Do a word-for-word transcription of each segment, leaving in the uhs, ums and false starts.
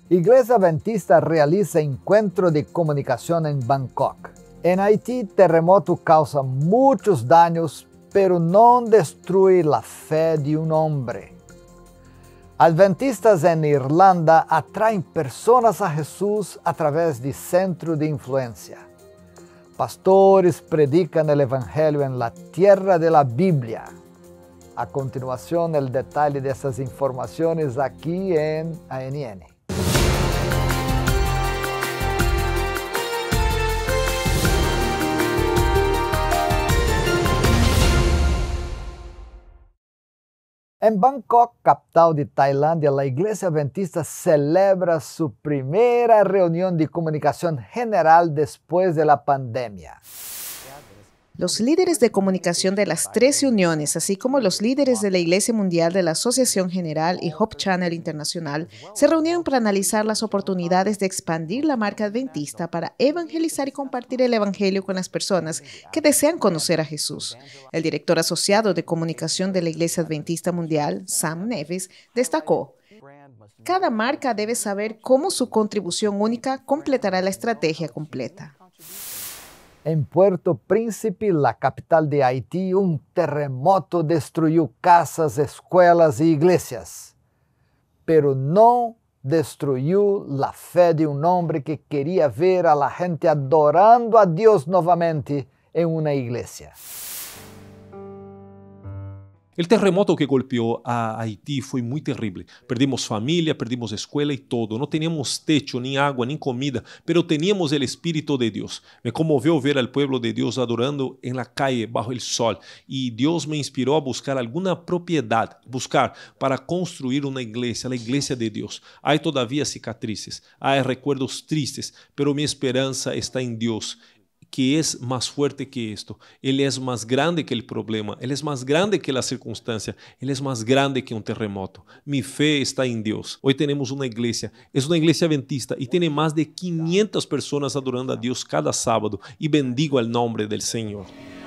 Iglesia Adventista realiza encuentro de comunicación en Bangkok. En Haití, terremoto causa muchos daños, pero no destruye la fe de un hombre. Adventistas en Irlanda atraen personas a Jesús a través de centro de influencia. Pastores predican el Evangelio en la tierra de la Biblia. A continuación, el detalle de estas informaciones aquí en A N N. En Bangkok, capital de Tailandia, la Iglesia Adventista celebra su primera reunión de comunicación general después de la pandemia. Los líderes de comunicación de las tres uniones, así como los líderes de la Iglesia Mundial, de la Asociación General y Hope Channel Internacional, se reunieron para analizar las oportunidades de expandir la marca adventista para evangelizar y compartir el Evangelio con las personas que desean conocer a Jesús. El director asociado de comunicación de la Iglesia Adventista Mundial, Sam Neves, destacó: cada marca debe saber cómo su contribución única completará la estrategia completa. En Puerto Príncipe, la capital de Haití, un terremoto destruyó casas, escuelas y iglesias, pero no destruyó la fe de un hombre que quería ver a la gente adorando a Dios nuevamente en una iglesia. El terremoto que golpeó a Haití fue muy terrible. Perdimos familia, perdimos escuela y todo. No teníamos techo, ni agua, ni comida, pero teníamos el Espíritu de Dios. Me conmovió ver al pueblo de Dios adorando en la calle bajo el sol, y Dios me inspiró a buscar alguna propiedad, buscar para construir una iglesia, la iglesia de Dios. Hay todavía cicatrices, hay recuerdos tristes, pero mi esperanza está en Dios, que es más fuerte que esto. Él es más grande que el problema, Él es más grande que la circunstancia, Él es más grande que un terremoto. Mi fe está en Dios. Hoy tenemos una iglesia, es una iglesia adventista y tiene más de quinientas personas adorando a Dios cada sábado, y bendigo el nombre del Señor.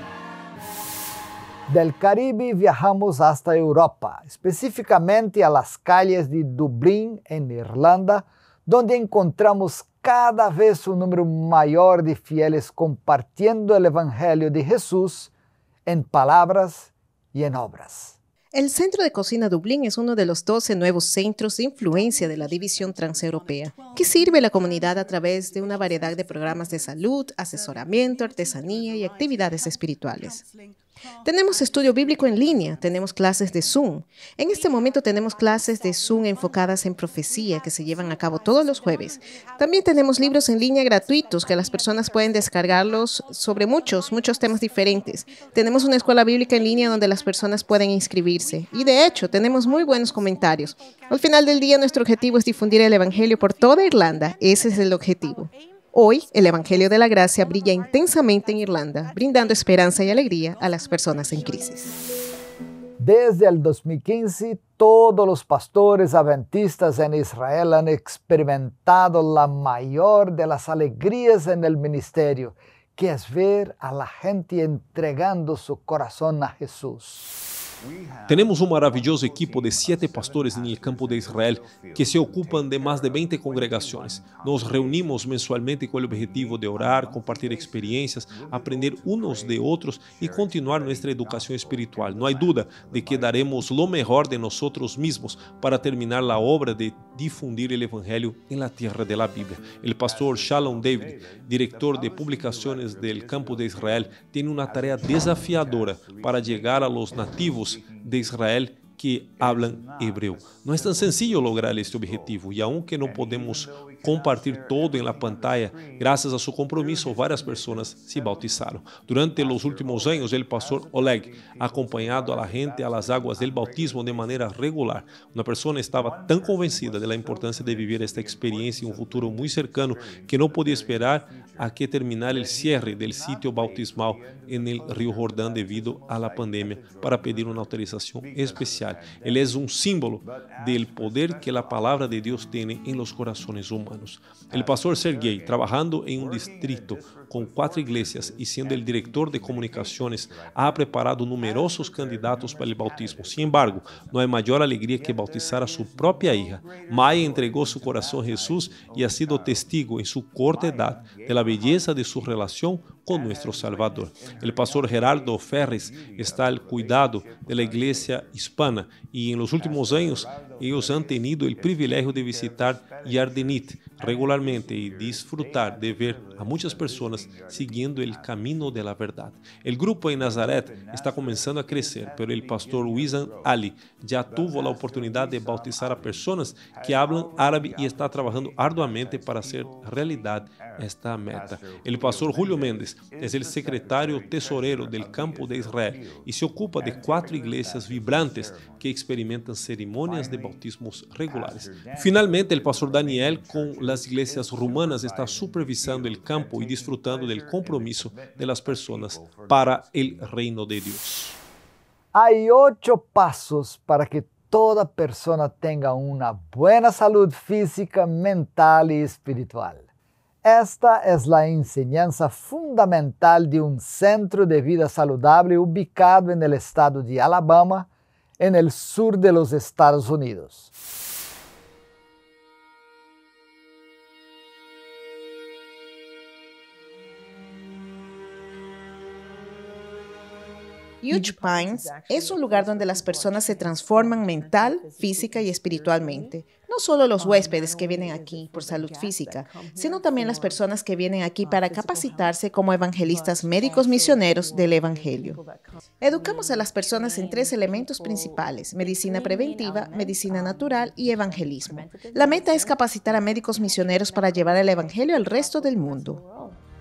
Del Caribe viajamos hasta Europa, específicamente a las calles de Dublín, en Irlanda, donde encontramos cada vez un número mayor de fieles compartiendo el Evangelio de Jesús en palabras y en obras. El Centro de Cocina Dublín es uno de los doce nuevos centros de influencia de la División Transeuropea, que sirve a la comunidad a través de una variedad de programas de salud, asesoramiento, artesanía y actividades espirituales. Tenemos estudio bíblico en línea, tenemos clases de Zoom. En este momento tenemos clases de Zoom enfocadas en profecía que se llevan a cabo todos los jueves. También tenemos libros en línea gratuitos que las personas pueden descargarlos sobre muchos, muchos temas diferentes. Tenemos una escuela bíblica en línea donde las personas pueden inscribirse. Y de hecho, tenemos muy buenos comentarios. Al final del día, nuestro objetivo es difundir el Evangelio por toda Irlanda. Ese es el objetivo. Hoy, el Evangelio de la Gracia brilla intensamente en Irlanda, brindando esperanza y alegría a las personas en crisis. Desde el dos mil quince, todos los pastores adventistas en Israel han experimentado la mayor de las alegrías en el ministerio, que es ver a la gente entregando su corazón a Jesús. Tenemos un maravilloso equipo de siete pastores en el campo de Israel que se ocupan de más de veinte congregaciones. Nos reunimos mensualmente con el objetivo de orar, compartir experiencias, aprender unos de otros y continuar nuestra educación espiritual. No hay duda de que daremos lo mejor de nosotros mismos para terminar la obra de difundir el Evangelio en la tierra de la Biblia. El pastor Shalom David, director de publicaciones del campo de Israel, tiene una tarea desafiadora para llegar a los nativos de Israel que hablan hebreo. No es tan sencillo lograr este objetivo, y aunque no podemos compartir todo en la pantalla, gracias a su compromiso, varias personas se bautizaron. Durante los últimos años, el pastor Oleg ha acompañado a la gente a las aguas del bautismo de manera regular. Una persona estaba tan convencida de la importancia de vivir esta experiencia en un futuro muy cercano que no podía esperar a que terminar el cierre del sitio bautismal en el Río Jordán debido a la pandemia para pedir una autorización especial. Él es un símbolo del poder que la palabra de Dios tiene en los corazones humanos. El pastor Sergei, trabajando en un distrito con cuatro iglesias y siendo el director de comunicaciones, ha preparado numerosos candidatos para el bautismo. Sin embargo, no hay mayor alegría que bautizar a su propia hija. Maya entregó su corazón a Jesús y ha sido testigo en su corta edad de la belleza de su relación con nuestro Salvador. El pastor Gerardo Ferres está al cuidado de la iglesia hispana y en los últimos años ellos han tenido el privilegio de visitar Yardenit regularmente y disfrutar de ver a muchas personas siguiendo el camino de la verdad. El grupo en Nazaret está comenzando a crecer, pero el pastor Wissam Ali ya tuvo la oportunidad de bautizar a personas que hablan árabe y está trabajando arduamente para hacer realidad esta meta. El pastor Julio Méndez es el secretario tesorero del Campo de Israel y se ocupa de cuatro iglesias vibrantes que experimentan ceremonias de bautismos regulares. Finalmente, el pastor Daniel con las iglesias rumanas está supervisando el campo y disfrutando del compromiso de las personas para el reino de Dios. Hay ocho pasos para que toda persona tenga una buena salud física, mental y espiritual. Esta es la enseñanza fundamental de un centro de vida saludable ubicado en el estado de Alabama, en el sur de los Estados Unidos. Huge Pines es un lugar donde las personas se transforman mental, física y espiritualmente. No solo los huéspedes que vienen aquí por salud física, sino también las personas que vienen aquí para capacitarse como evangelistas médicos misioneros del Evangelio. Educamos a las personas en tres elementos principales: medicina preventiva, medicina natural y evangelismo. La meta es capacitar a médicos misioneros para llevar el Evangelio al resto del mundo.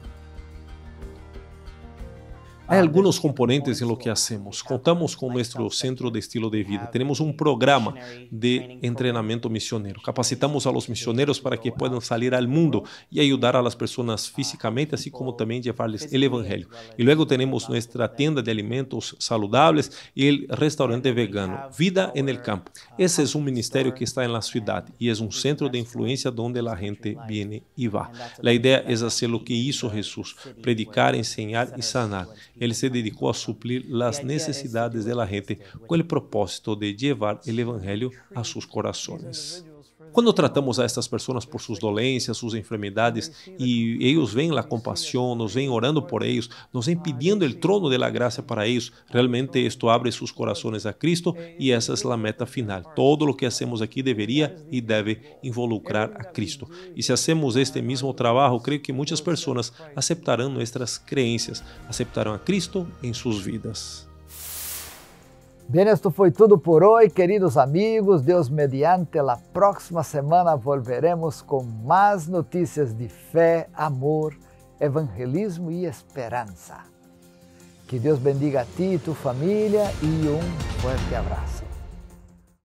Hay algunos componentes en lo que hacemos. Contamos con nuestro centro de estilo de vida. Tenemos un programa de entrenamiento misionero. Capacitamos a los misioneros para que puedan salir al mundo y ayudar a las personas físicamente, así como también llevarles el evangelio. Y luego tenemos nuestra tienda de alimentos saludables y el restaurante vegano, Vida en el Campo. Ese es un ministerio que está en la ciudad y es un centro de influencia donde la gente viene y va. La idea es hacer lo que hizo Jesús: predicar, enseñar y sanar. Él se dedicó a suplir las necesidades de la gente con el propósito de llevar el evangelio a sus corazones. Cuando tratamos a estas personas por sus dolencias, sus enfermedades, y ellos ven la compasión, nos ven orando por ellos, nos ven pidiendo el trono de la gracia para ellos, realmente esto abre sus corazones a Cristo y esa es la meta final. Todo lo que hacemos aquí debería y debe involucrar a Cristo. Y si hacemos este mismo trabajo, creo que muchas personas aceptarán nuestras creencias, aceptarán a Cristo en sus vidas. Bem, esto foi tudo por hoje, queridos amigos. Deus mediante, la próxima semana volveremos com mais notícias de fé, amor, evangelismo e esperança. Que Deus bendiga a ti e tu família e um forte abraço.